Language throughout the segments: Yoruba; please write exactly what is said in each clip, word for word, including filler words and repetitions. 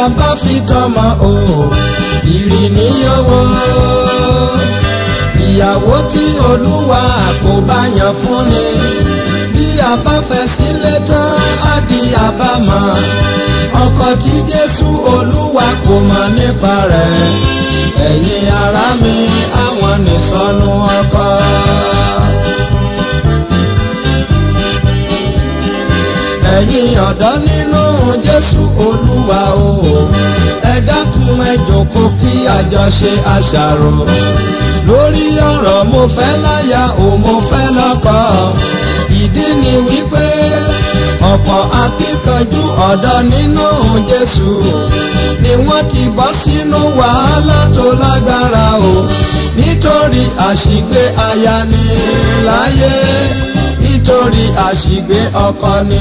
a bá fi tọmọ o ìrì ní owó. Ìyàwó tí Olúwa kò bá yàn fún ni bí a bá fẹ́ sílé tán á di àbámọ̀. Ọkọ tí Jésù Olúwa kò mọ̀ nípa rẹ̀ ẹ̀yin ará mi àwọn nìsọnù ọkọ. Ẹ̀yin ọ̀dọ́ nínú Jésù Olúwa o ẹ dákun ẹ jókòó kí a jọ ṣe àṣàrò lórí ọ̀rọ̀ mo fẹ́ láya o mo fẹ́ lọ́kọ. Ìdí ni wípé ọ̀pọ̀ akíkanjú ọ̀dọ́ nínú Jésù ni wọ́n ti bọ́ sínú wàhálà tó lágbára o nítorí àṣìgbé aya ni láyé nítorí àṣìgbé ọkọ ni.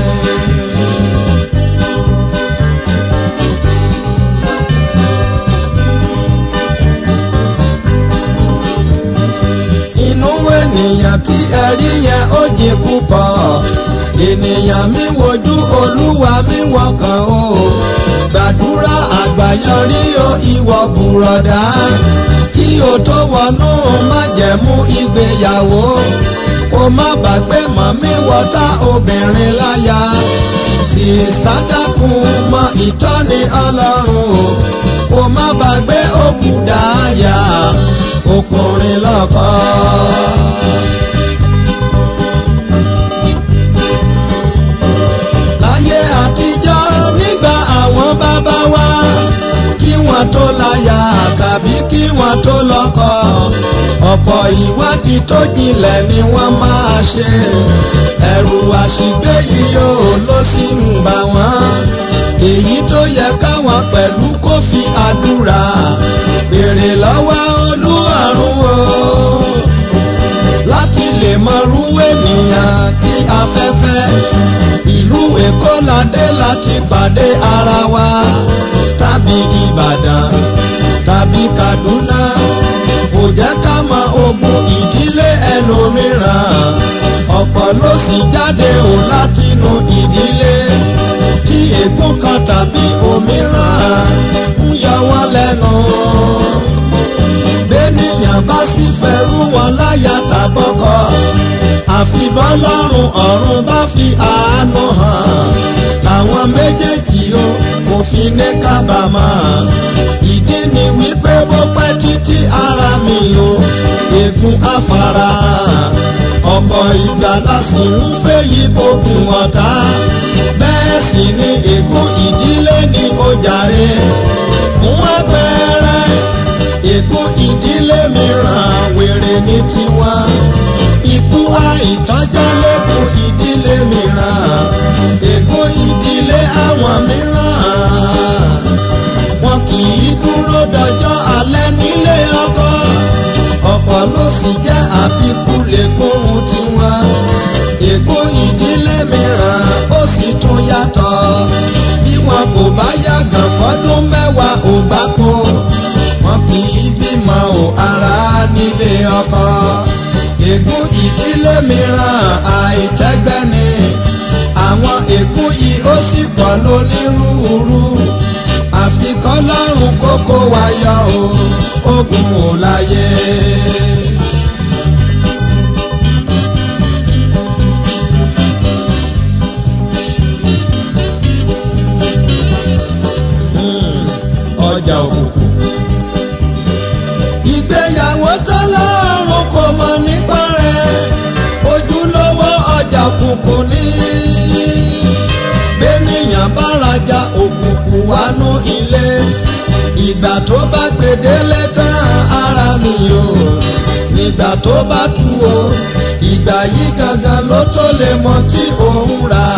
Inú ènìyàn tí ẹ rí yẹn ó jìn púpọ̀. Ènìyàn mi wojú Olúwa mi wọkàn o gbàdúrà àgbáyọrí o ìwọ bùrọ̀dá kí o tó wọnú májẹ̀mú ìgbéyàwó kó má bàgbé mọ̀mí wọ́tá obìnrin láya. Sìsá dákun mọ ìtọ́ni Ọlọ́run o kó má bàgbé òkú dáyà ọkùnrin lọ́kọ. Láyé àtijọ́ nígbà àwọn bàbá wa kí wọ́n tó láya tàbí kí wọ́n tó lọ́kọ ọ̀pọ̀ ìwádìí tó jinlẹ̀ ni wọ́n máa ṣe. Ẹ̀rù àṣìgbé yìí ó ló sì ń bà wọ́n. Èyí tó yẹ káwọn pẹ̀lú kó fi àdúrà béèrè lọ́wọ́ Olúwarun o láti lè mọrú ènìyàn tí a fẹ́ fẹ́. Ìlú Èkó la dé láti pàdé ara wa tàbí Ìbàdàn tàbí Kaduna kò jẹ́ ká mọ ogun ìdílé ẹlòmíràn. Ọ̀pọ̀ ló sì jáde ò látinú ìdílé tí ègún kan tàbí òmíràn ń yọ wọ́n lẹ́nu. Bẹ́nìyàn bá sì fẹ́rù wọn láya tàbọ́kọ àfi bọ́lọ́run ọ̀run bá fi àánú hàn làwọn méjèèjì o kò fi ní kábàámọ̀. Ìdí ni wípé bó pẹ́ títí ara mi o ègún àfarahàn. Ọ̀pọ̀ ìgbà la sì ń fẹ́ yí ogun ọ̀tá bẹ́ẹ̀ sì ni ègún ìdílé ni ó jàre. Fún àpẹẹrẹ ègún ìdílé mìíràn wèrè ní tiwọn. Ikú àìtọ́jọ́ lẹ́kùn ìdílé mìíràn. Ègún ìdílé àwọn mìíràn wọn kì í dúró dọjọ́ alẹ́ nílé ọkọ. Ọ̀pọ̀ ló sì jẹ́ àbíkú lẹ́kùn tiwọn. Ègún ìdílé mìíràn ó sì tún yàtọ̀. Bí wọn kò bá yàgàn fọ́dún mẹ́wàá ò gbáko wọn kì í bímọ ò ara nílé ọkọ. Ègún ìdílé mìíràn àìtẹ́gbẹ́ ni. Àwọn ègún yìí ó sì pọ̀ lónírúurú. Àfi k'Ọlọ́run kókó wa yọ o ogun ò láyé. Ọjà Òkùnkùn. Ìgbéyàwó t'Ọlọ́run kò mọ̀ nípa rẹ̀ ojúlówó ọjà òkùnkùn ní. Bẹ́nìyàn bá rajà òkùnkùn wánú ilé ìgbà tó bá gbèdélé tán ara mi o nígbà tó bá tú o ìgbà yìí gangan ló tó lè mọ tí òun rà.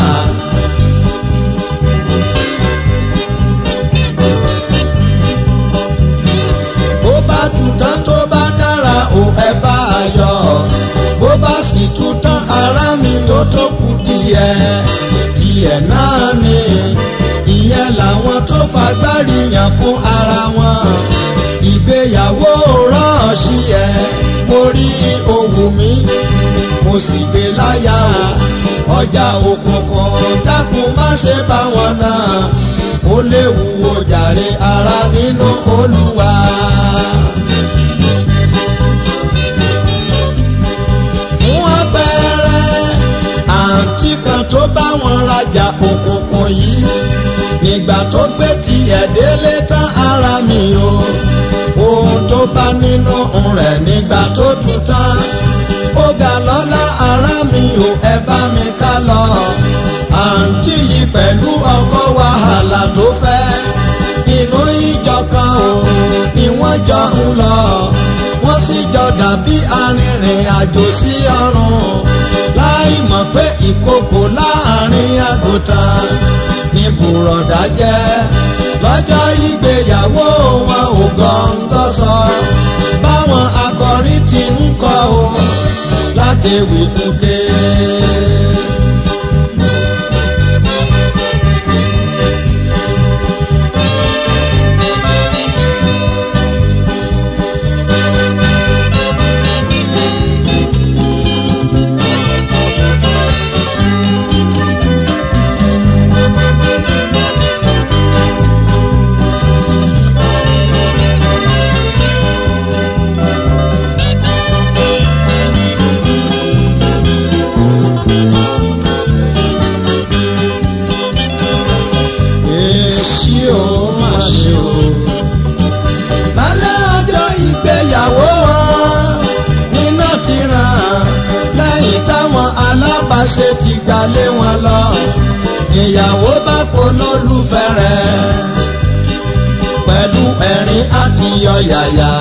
Bó bá tú tán tó bá dára o ẹ bá a yọ bó bá sì tú tán ara mi tó tó kù díẹ̀ díẹ̀ náà ni. Ìyẹn làwọn tó fagbárí yàn fún ara wọn. Ìgbéyàwó ránṣí ẹ mo rí owó mi mo sì gbé láyà. Ọjà Òkùnkùn dákun má ṣe bá wọn náà ó léwu o jàre ara nínú Olúwa. Fún àpẹẹrẹ àǹtí kan tó bá wọn rajà òkùnkùn yìí, nígbà tó gbé tiẹ̀ délé tán ara mi o, ohun tó bá nínú rẹ̀ nígbà tó tú tán, ó ga lọ́lá ara mi o, ẹ bá mi ká lọ. Àǹtí yìí pẹ̀lú ọkọ wàhálà tó fẹ́, inú ìjọ kan o ni wọ́n jọ ń lọ, wọ́n sì jọ dàbí arìnrìn àjò sí ọ̀run, láì mọ̀ pé ìkòkò láàrin àgùntàn ní bùrọ̀dá jẹ́. Lọ́jọ́ ìgbéyàwó wọn ò gọ́ngọ́ sọ, báwọn akọrin ti ń kọ o lákéwì kúké. Ṣe ti gbalé wọn lọ, ìyàwó bá polólùfẹ́ rẹ̀ pẹ̀lú ẹ̀rín àti ọ̀yàyà.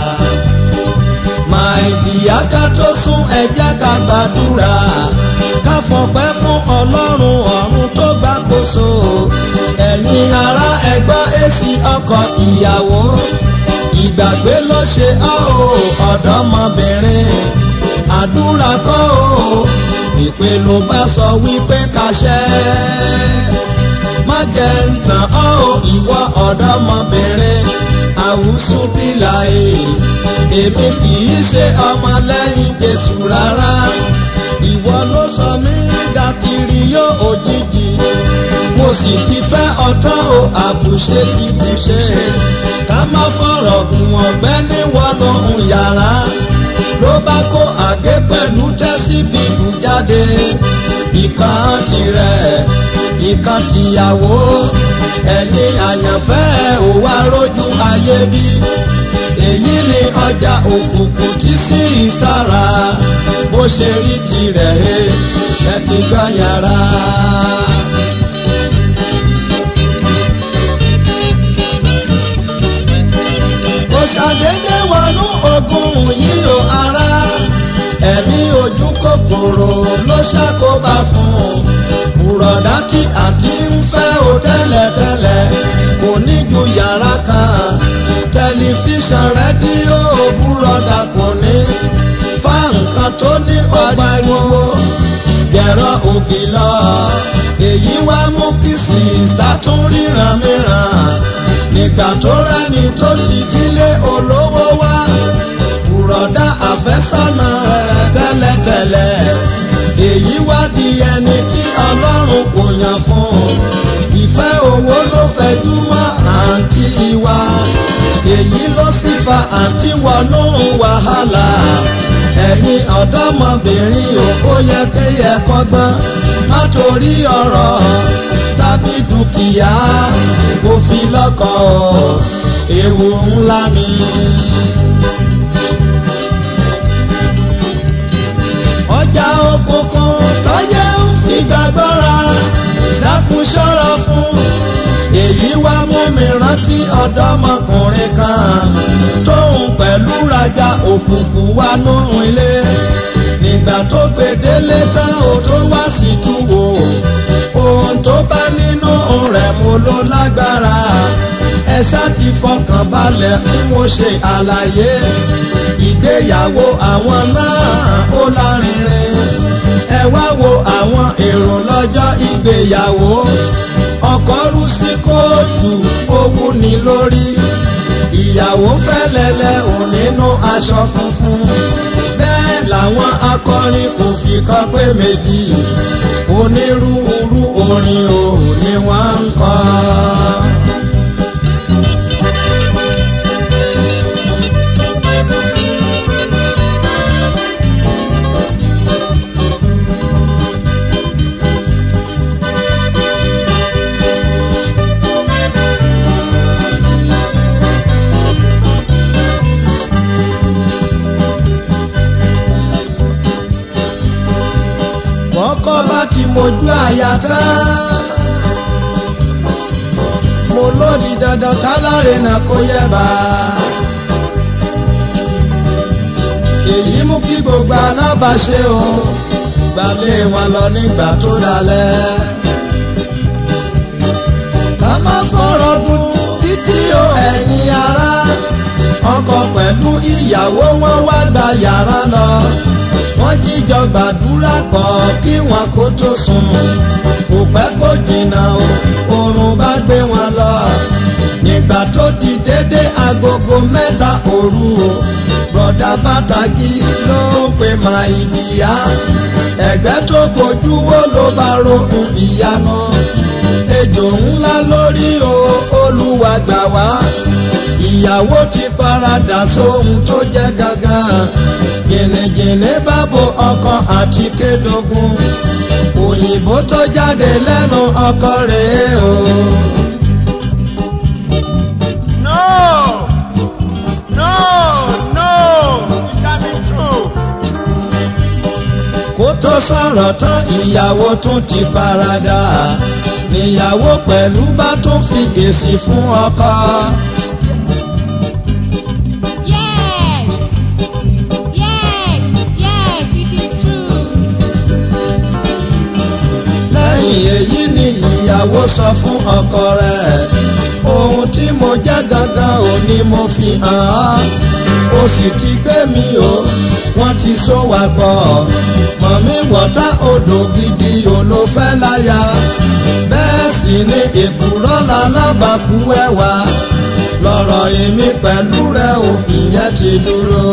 My dear, ká tó sún ẹ jẹ́ ká gbàdúrà, ká fọpẹ́ fún Ọlọ́run ọ̀run tó gbàkóso. Ẹ̀yin ará ẹ gbọ́ èsì ọkọ ìyàwó, ìgbàgbé ló ṣe ọ́ o ọ̀dọ́mọbìnrin, àdúrà kọ́ o ìpè ló bá sọ wípé kaṣẹ́. Má jẹ́ ń tàn ọ́ o ìwọ ọ̀dọ́mọbìnrin, àwùsù bíláì, èmi kì í ṣe ọmọlẹ́yìn Jésù rárá. Ìwọ ló sọ mí dàkírí yóò òjijì, mo sì ti fẹ́ ọ̀tán o àbùṣe fi ti ṣe. Ká má fọ̀rọ̀ gùn ọ̀gbẹ́ni wọnú yàrá, ló bá kó àgé pẹ̀lú tẹ́síbìlù jáde. Ìkan tirẹ̀, ìkan tìyàwó, ẹ̀yin àyànfẹ́ ò wá rójú ayé bí. Èyí ni ọjà òkùnkùn tí sí ìsára, bó ṣe rí tirẹ̀ ẹ ti gbá yàrá. Kò ṣàdédé wọnú ogun yìí o ará, ẹ̀mí ojú kòkòrò ló ṣàkóbá fún. Bùrọ̀dá tí àti ń fẹ́ o tẹ́lẹ̀tẹ́lẹ̀ kò ní ju yàrá kan, tẹlifíṣàn rédíò bùrọ̀dá kò ní, fáǹkan tó ní ọgbà ìwò jẹ̀rọ ògì lọ. Èyí wá mú kí sísá tún ríran mìíràn, nígbà tó rẹ́ni tó ti dílé olówó wá. Bùrọ̀dá àfẹ́sọ́nà rẹ̀ tẹ́lẹ̀tẹ́lẹ̀, èyí wá di ẹni tí Ọlọ́run kò yàn fún. Ìfẹ́ owó ló fẹjú mọ́ àǹtí wa, èyí ló sì fa àǹtí wọnú wàhálà. Ẹ̀yin ọ̀dọ́mọbìnrin ò ó yẹ kéye kọ́gbọ́n, má torí ọ̀rọ̀ tàbí dúkìá kò fi lọ́kọ, ewu ńlá ni. Ọjà òkùnkùn tọ́yẹ ń fi gbàgbọ́ra, dákun ṣọ́ra fún. Èyí wá mú mi rántí ọ̀dọ́mọkùnrin kan tóun pẹ̀lú rajà òkùnkùn wá nú ilé. Nígbà tó gbé délé tán ó tó wá sí túwò, ohun tó bá nínú rẹ̀ mo ló lágbára. Ẹ ṣá ti fọkàn balẹ̀ ń mo ṣe àlàyé. Ìgbéyàwó àwọn náà ó lárinrin, ẹ wá wo àwọn èrò lọ́jọ́ ìgbéyàwó. Ọkọ rú sí kóòtù ó wú ni lórí, ìyàwó fẹ́lẹ́lẹ́ ò nínú aṣọ funfun. Bẹ́ẹ̀ làwọn akọrin kò fi kọ́ pé méjì, onírúurú orin ò ní wọ́n ń kọ. mojú àyà tán mo lòdì dandan kálárẹ̀ náà kó yẹ bá. èyí mú kí gbogbo alábàáṣe o gbalé wọn lọ nígbà tó dalẹ̀. ká má fọ̀rọ̀ gùn títí o ẹ̀yin ará ọkọ pẹ̀lú ìyàwó wọn wá gba yàrá lọ. wọ́n jíjọ gbàdúrà pọ̀ kí wọn kó tó sùn. kò pẹ́ kó jìnnà o oorun bá gbé wọn lọ. nígbà tó di dédé agogo mẹ́ta òru o bọ̀dà bàtàjì ló ń pè má ìdíyà. ẹ̀gbẹ́ tó bojú wo ló bá rohun ìyanu. ejò ńlá lórí o Olúwa gbà wá. ìyàwó ti paradà sóhun tó jẹ́ gangan. jìnnìjìnnì bá bo ọkọ àti kédogun. òyìnbó tó jáde lẹ́nu ọkọ rèé o. No! No! No! It can be true. kó tó sọ̀rọ̀ tán ìyàwó tún ti paradà. níyàwó pẹ̀lú bá tún fi èsì fún ọkọ. Yes! Yes! Yes, it is true. lẹ́yìn èyí ni ìyàwó sọ fún ọkọ rẹ̀. ohun tí mo jẹ́ gangan ò ní mo fi hàn án. ó sì ti gbé mi o wọ́n ti so wá pọ̀. mọ̀mí wọ̀tá odò gidi ò ló fẹ́ láya. bẹ́ẹ̀ sì ni èkùrọ́ lálábàkú ẹ̀wà. lọ́rọ̀ èmi pẹ̀lú rẹ̀ ò ìyẹn ti dúró.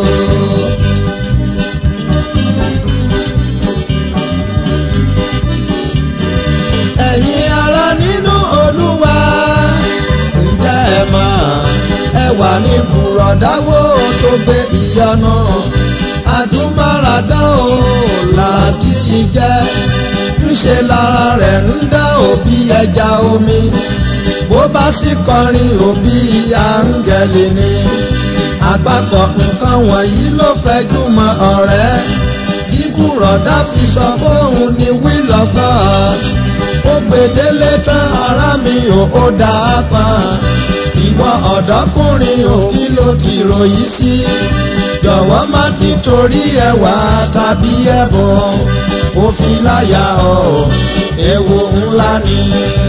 ẹ̀yin ará nínú Olúwa ǹjẹ́ ẹ mọ̀ ẹ wà ní bùrọ̀dáwó tó gbé ìyanu. àdúmáradá o láti jẹ́ ńṣe lára rẹ̀ ń dá òbí ẹja omi. bó bá sì kọrin òbí áńgẹ́lì ni. àpapọ̀ nǹkan wọ̀nyí ló fẹjú mọ́ ọ̀rẹ́. kí bùrọ̀dá fi sọ fóun ní wílọ́gbọ́n. ó gbèdélé tán ara mi ò ó dà á pọn. ìwọ ọ̀dọ́kùnrin ò kí ló ti ròyìn sí. jọ̀wọ́ má ti torí ẹwà tàbí ẹ̀bùn kó fi láyà ọ́ ewu ńlá ni.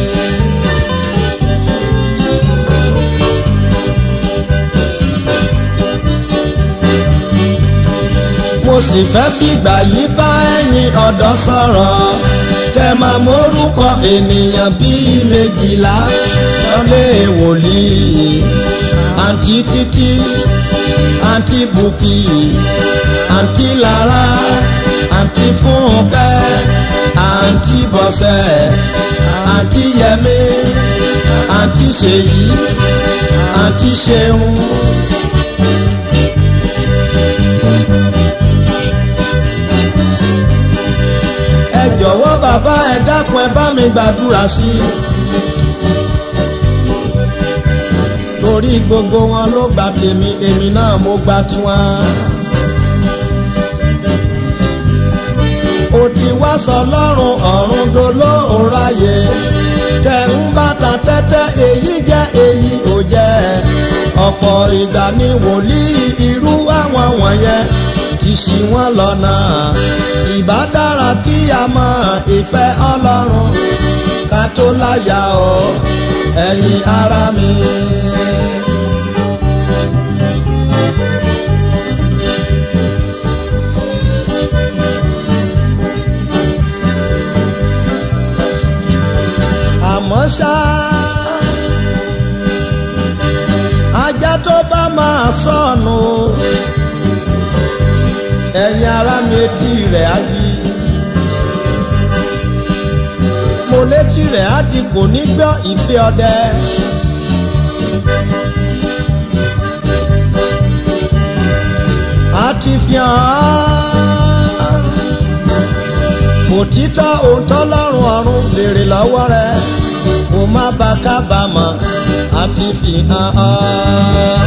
mo sì fẹ́ fìgbà yí bá ẹ̀yin ọ̀dọ́ sọ̀rọ̀. tẹ máa mórúkọ ènìyàn bíi méjìlá lọ́lé wòlíì. àǹtí títí àǹtí bùkì àǹtí lára àǹtí fúnkẹ́ àǹtí bọ̀sẹ̀ àǹtí yẹmí àǹtí ṣèyí àǹtí ṣeun. ẹ jọ̀wọ́ bàbá ẹ dákun ẹ bá mi gbàdúrà sí i. torí gbogbo wọn ló gba tèmi èmi náà mo gba tiwọn. òdì wá sọ lọ́rùn ọ̀run dolóòráyè. tẹ̀ ń bàtà tẹ́tẹ́ èyí jẹ́ èyí ò jẹ́. ọ̀pọ̀ ìgbà ni wòlíì irú àwọn wọ̀nyẹn ti ṣì wọ́n lọ́nà. ìbá dára kí a mọ ìfẹ́ Ọlọ́run ká tó láyà ọ́ ẹ̀yin ará mi. àmọ́ ṣá ajá tó bá máa sọnù ẹ̀yin ará mi etí rẹ̀ á di. mo létí rẹ̀ á di kò ní gbọ́ ìfẹ́ ọdẹ. a ti fi hàn òtítọ́ ohun tọ́lọ́run ọ̀run béèrè lọ́wọ́ rẹ̀ kó má bà kábàámọ̀ a ti fi hàn.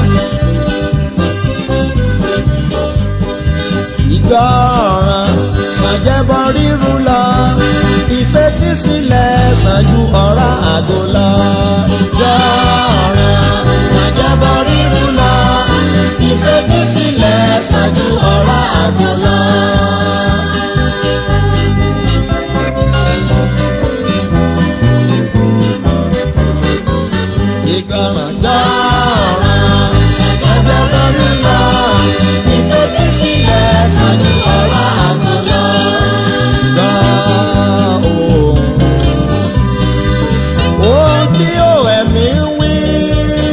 ìgbọràn sàn jẹ́bọ rírú lọ ìfẹ́ sílẹ̀ sàn ju ọ̀rá àgò lọ. Gbọ́ràn sàn jẹ́bọ rírú lọ. Ìfetí sílẹ̀ sàn ju ọ̀rá àgò lọ. Ìgbọràn gbọ́ràn sàn jẹ́bọ rírú lọ. Ìfetí sílẹ̀ sàn ju ọ̀rá àgò lọ.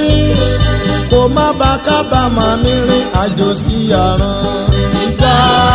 Má bá kábàámọ̀ nírìn àjò sí ọ̀run. Ìgbà